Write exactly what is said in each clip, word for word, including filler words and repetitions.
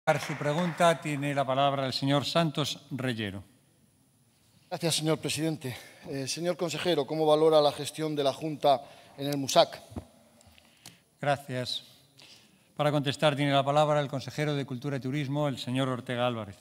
Para su pregunta tiene la palabra el señor Santos Reyero. Gracias, señor presidente. Eh, señor consejero, ¿cómo valora la gestión de la Junta en el MUSAC? Gracias. Para contestar tiene la palabra el consejero de Cultura y Turismo, el señor Ortega Álvarez.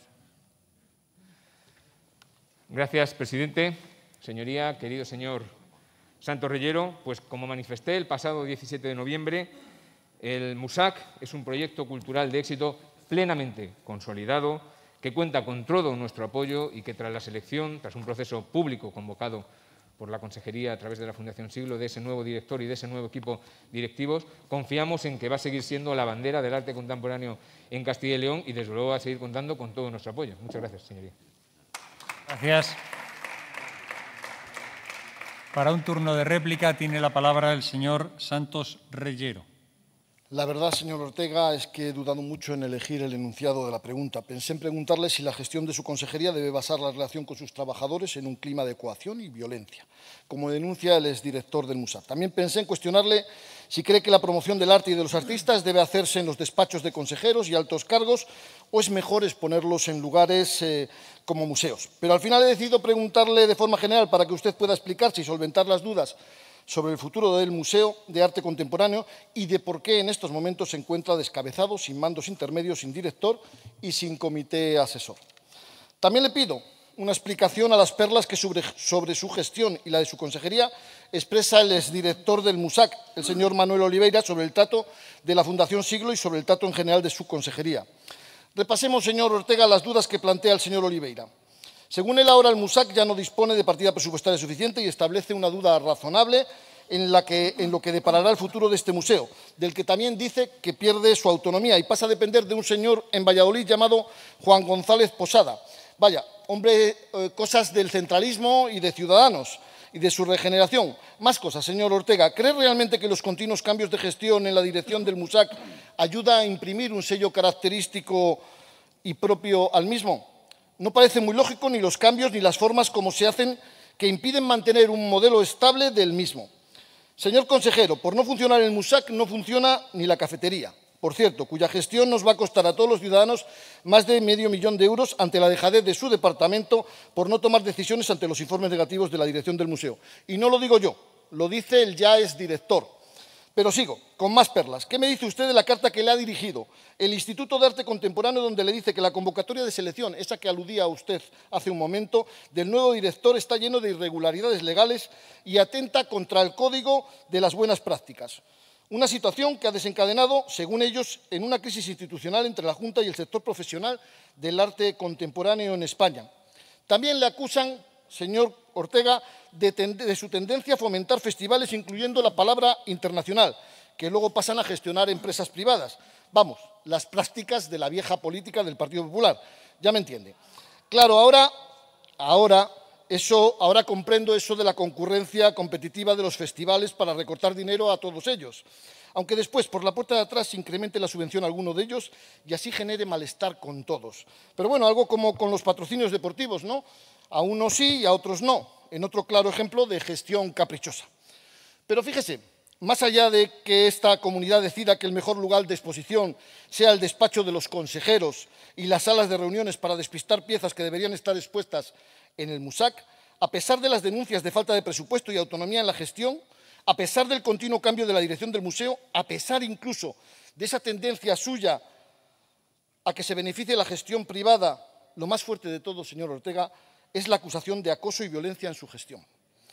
Gracias, presidente. Señoría, querido señor Santos Reyero, pues como manifesté el pasado diecisiete de noviembre, el MUSAC es un proyecto cultural de éxito plenamente consolidado, que cuenta con todo nuestro apoyo y que tras la selección, tras un proceso público convocado por la Consejería a través de la Fundación Siglo, de ese nuevo director y de ese nuevo equipo directivos, confiamos en que va a seguir siendo la bandera del arte contemporáneo en Castilla y León y, desde luego, va a seguir contando con todo nuestro apoyo. Muchas gracias, señoría. Gracias. Para un turno de réplica tiene la palabra el señor Santos Reyero. La verdad, señor Ortega, es que he dudado mucho en elegir el enunciado de la pregunta. Pensé en preguntarle si la gestión de su consejería debe basar la relación con sus trabajadores en un clima de coacción y violencia, como denuncia el exdirector del MUSAC. También pensé en cuestionarle si cree que la promoción del arte y de los artistas debe hacerse en los despachos de consejeros y altos cargos o es mejor exponerlos en lugares eh, como museos. Pero al final he decidido preguntarle de forma general para que usted pueda explicarse y solventar las dudas sobre el futuro del Museo de Arte Contemporáneo y de por qué en estos momentos se encuentra descabezado, sin mandos intermedios, sin director y sin comité asesor. También le pido una explicación a las perlas que sobre, sobre su gestión y la de su consejería expresa el exdirector del MUSAC, el señor Manuel Oliveira, sobre el trato de la Fundación Siglo y sobre el trato en general de su consejería. Repasemos, señor Ortega, las dudas que plantea el señor Oliveira. Según él, ahora el MUSAC ya no dispone de partida presupuestaria suficiente y establece una duda razonable en, la que, en lo que deparará el futuro de este museo, del que también dice que pierde su autonomía y pasa a depender de un señor en Valladolid llamado Juan González Posada. Vaya, hombre, eh, cosas del centralismo y de Ciudadanos y de su regeneración. Más cosas, señor Ortega. ¿Cree realmente que los continuos cambios de gestión en la dirección del MUSAC ayuda a imprimir un sello característico y propio al mismo? No parece muy lógico ni los cambios ni las formas como se hacen que impiden mantener un modelo estable del mismo. Señor consejero, por no funcionar el MUSAC no funciona ni la cafetería, por cierto, cuya gestión nos va a costar a todos los ciudadanos más de medio millón de euros ante la dejadez de su departamento por no tomar decisiones ante los informes negativos de la dirección del museo. Y no lo digo yo, lo dice el ya exdirector. Pero sigo, con más perlas. ¿Qué me dice usted de la carta que le ha dirigido el Instituto de Arte Contemporáneo, donde le dice que la convocatoria de selección, esa que aludía a usted hace un momento, del nuevo director está lleno de irregularidades legales y atenta contra el Código de las Buenas Prácticas? Una situación que ha desencadenado, según ellos, en una crisis institucional entre la Junta y el sector profesional del arte contemporáneo en España. También le acusan, señor Ortega, de, de su tendencia a fomentar festivales incluyendo la palabra internacional, que luego pasan a gestionar empresas privadas. Vamos, las prácticas de la vieja política del Partido Popular. Ya me entiende. Claro, ahora, ahora, eso, ahora comprendo eso de la concurrencia competitiva de los festivales para recortar dinero a todos ellos. Aunque después, por la puerta de atrás, se incremente la subvención a alguno de ellos y así genere malestar con todos. Pero bueno, algo como con los patrocinios deportivos, ¿no? A unos sí y a otros no, en otro claro ejemplo de gestión caprichosa. Pero fíjese, más allá de que esta comunidad decida que el mejor lugar de exposición sea el despacho de los consejeros y las salas de reuniones para despistar piezas que deberían estar expuestas en el MUSAC, a pesar de las denuncias de falta de presupuesto y autonomía en la gestión, a pesar del continuo cambio de la dirección del museo, a pesar incluso de esa tendencia suya a que se beneficie la gestión privada, lo más fuerte de todo, señor Ortega, es la acusación de acoso y violencia en su gestión.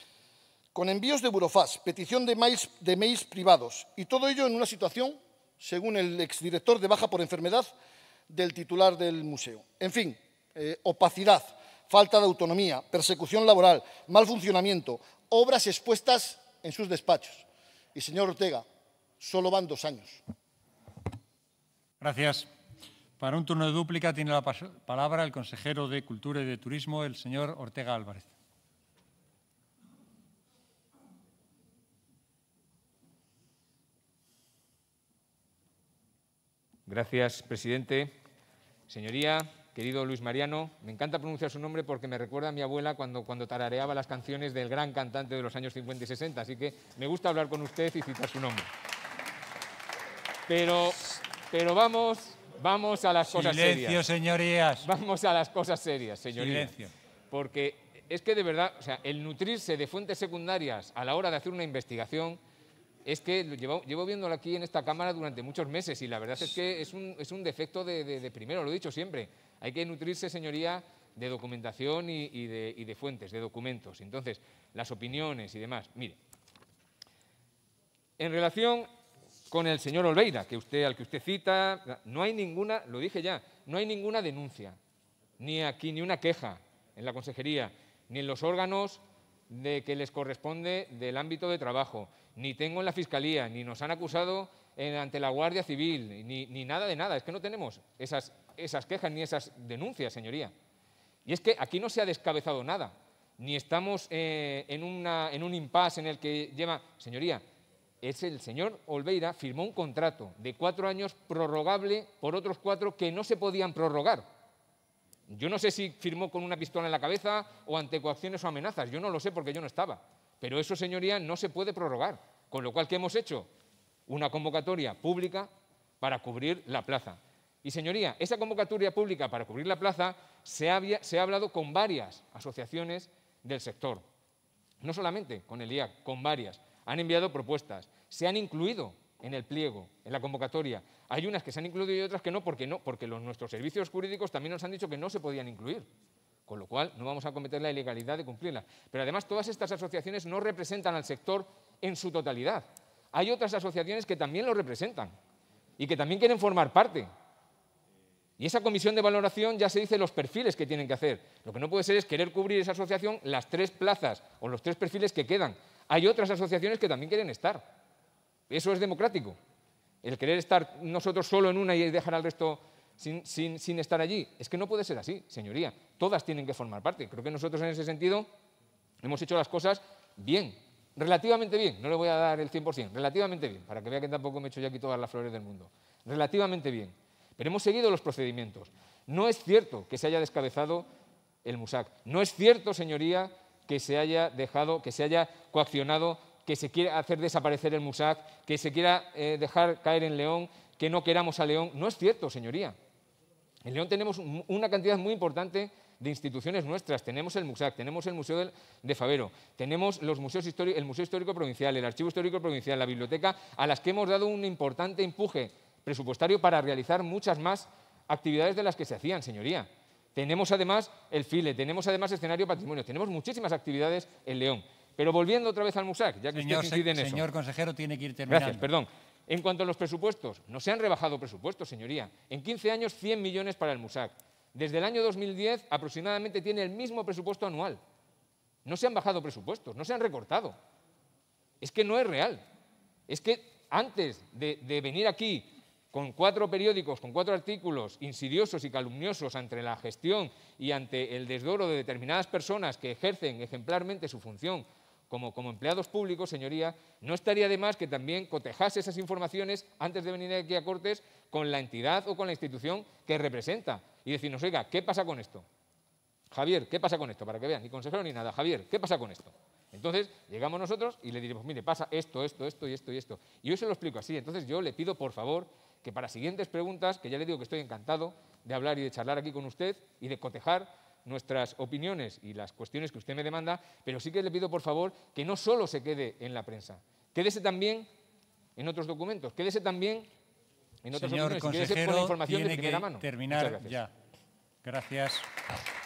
Con envíos de burofax, petición de mails, de mails privados y todo ello en una situación, según el exdirector, de baja por enfermedad del titular del museo. En fin, eh, opacidad, falta de autonomía, persecución laboral, mal funcionamiento, obras expuestas en sus despachos. Y, señor Ortega, solo van dos años. Gracias. Para un turno de dúplica tiene la palabra el consejero de Cultura y de Turismo, el señor Ortega Álvarez. Gracias, presidente. Señoría, querido Luis Mariano, me encanta pronunciar su nombre porque me recuerda a mi abuela cuando, cuando tarareaba las canciones del gran cantante de los años cincuenta y sesenta, así que me gusta hablar con usted y citar su nombre. Pero, pero vamos... vamos a las cosas serias. Silencio, señorías. Vamos a las cosas serias, señorías. Silencio. Porque es que de verdad, o sea, el nutrirse de fuentes secundarias a la hora de hacer una investigación es que lo llevo, llevo viéndolo aquí en esta Cámara durante muchos meses y la verdad es que es un, es un defecto de, de, de primero, lo he dicho siempre. Hay que nutrirse, señoría, de documentación y, y, de, y de fuentes, de documentos. Entonces, las opiniones y demás. Mire, en relación con el señor Olveira, que usted, al que usted cita, no hay ninguna, lo dije ya, no hay ninguna denuncia, ni aquí ni una queja en la consejería, ni en los órganos de que les corresponde del ámbito de trabajo, ni tengo en la Fiscalía, ni nos han acusado en, ante la Guardia Civil, ni, ni nada de nada. Es que no tenemos esas, esas quejas ni esas denuncias, señoría. Y es que aquí no se ha descabezado nada, ni estamos eh, en, una, en un impasse en el que lleva... Señoría, es el señor Olveira firmó un contrato de cuatro años prorrogable por otros cuatro que no se podían prorrogar. Yo no sé si firmó con una pistola en la cabeza o ante coacciones o amenazas, yo no lo sé porque yo no estaba. Pero eso, señoría, no se puede prorrogar. Con lo cual, ¿qué hemos hecho? Una convocatoria pública para cubrir la plaza. Y, señoría, esa convocatoria pública para cubrir la plaza se ha, se ha hablado con varias asociaciones del sector. No solamente con el I A C, con varias. Han enviado propuestas, se han incluido en el pliego, en la convocatoria. Hay unas que se han incluido y otras que no, porque no, porque los, nuestros servicios jurídicos también nos han dicho que no se podían incluir. Con lo cual, no vamos a cometer la ilegalidad de cumplirla. Pero además, todas estas asociaciones no representan al sector en su totalidad. Hay otras asociaciones que también lo representan y que también quieren formar parte. Y esa comisión de valoración ya se dice los perfiles que tienen que hacer. Lo que no puede ser es querer cubrir esa asociación las tres plazas o los tres perfiles que quedan. Hay otras asociaciones que también quieren estar. Eso es democrático. El querer estar nosotros solo en una y dejar al resto sin, sin, sin estar allí. Es que no puede ser así, señoría. Todas tienen que formar parte. Creo que nosotros en ese sentido hemos hecho las cosas bien, relativamente bien. No le voy a dar el cien por cien, relativamente bien, para que vea que tampoco me he hecho yo aquí todas las flores del mundo. Relativamente bien. Pero hemos seguido los procedimientos. No es cierto que se haya descabezado el MUSAC. No es cierto, señoría, que se haya dejado, que se haya coaccionado, que se quiera hacer desaparecer el MUSAC, que se quiera eh, dejar caer en León, que no queramos a León. No es cierto, señoría. En León tenemos una cantidad muy importante de instituciones nuestras. Tenemos el MUSAC, tenemos el Museo del, de Fabero, tenemos los museos históricos, el Museo Histórico Provincial, el Archivo Histórico Provincial, la Biblioteca, a las que hemos dado un importante empuje presupuestario para realizar muchas más actividades de las que se hacían, señoría. Tenemos además el FILE, tenemos además escenario patrimonio, tenemos muchísimas actividades en León. Pero volviendo otra vez al MUSAC, ya que señor, usted incide en eso. Señor consejero, tiene que ir terminando. Gracias, perdón. En cuanto a los presupuestos, no se han rebajado presupuestos, señoría. En quince años, cien millones para el MUSAC. Desde el año dos mil diez, aproximadamente tiene el mismo presupuesto anual. No se han bajado presupuestos, no se han recortado. Es que no es real. Es que antes de, de venir aquí con cuatro periódicos, con cuatro artículos insidiosos y calumniosos ante la gestión y ante el desdoro de determinadas personas que ejercen ejemplarmente su función como, como empleados públicos, señoría, no estaría de más que también cotejase esas informaciones antes de venir aquí a Cortes con la entidad o con la institución que representa y decirnos, oiga, ¿qué pasa con esto? Javier, ¿qué pasa con esto? Para que vean, ni consejero ni nada. Javier, ¿qué pasa con esto? Entonces, llegamos nosotros y le diremos, mire, pasa esto, esto, esto y esto y esto. Y yo se lo explico así. Entonces, yo le pido, por favor, que para siguientes preguntas, que ya le digo que estoy encantado de hablar y de charlar aquí con usted y de cotejar nuestras opiniones y las cuestiones que usted me demanda, pero sí que le pido, por favor, que no solo se quede en la prensa, quédese también en otros documentos, quédese también en otras Señor opiniones y quédese con la información de primera mano. Terminar ya. Gracias.